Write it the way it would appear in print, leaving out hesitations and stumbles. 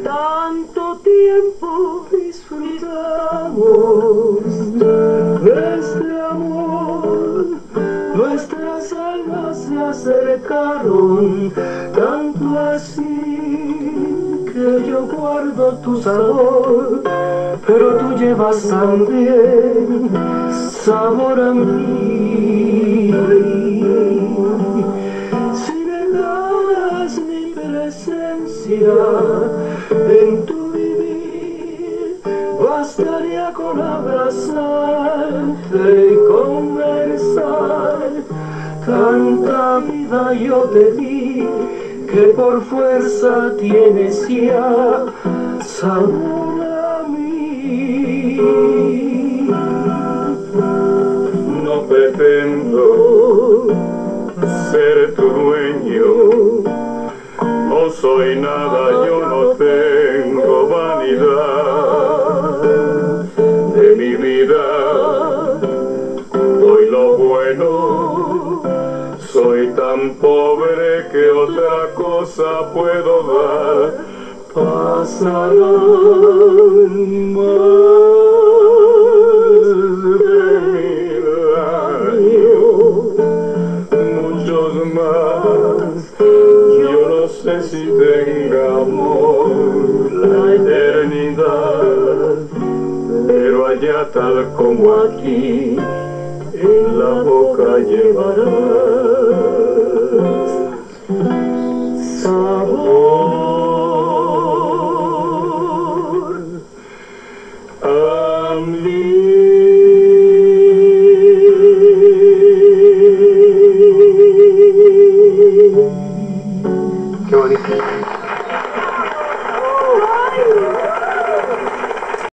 Tanto tiempo disfrutamos de este amor, nuestras almas se acercaron, tanto así que yo guardo tu sabor, pero tú llevas también sabor a mí. Si negaras mi presencia en tu vivir, bastaría con abrazarte y conversar. Tanta vida yo te di que por fuerza tienes ya sabor a mí. No pretendo ser tu dueño, no soy nada, yo no tengo vanidad de mi vida, doy lo bueno, soy tan pobre que otra cosa puedo dar. Pasarán más de 1000 años, muchos más, yo no sé si tengamos la eternidad, pero allá tal como aquí, en la boca llevarás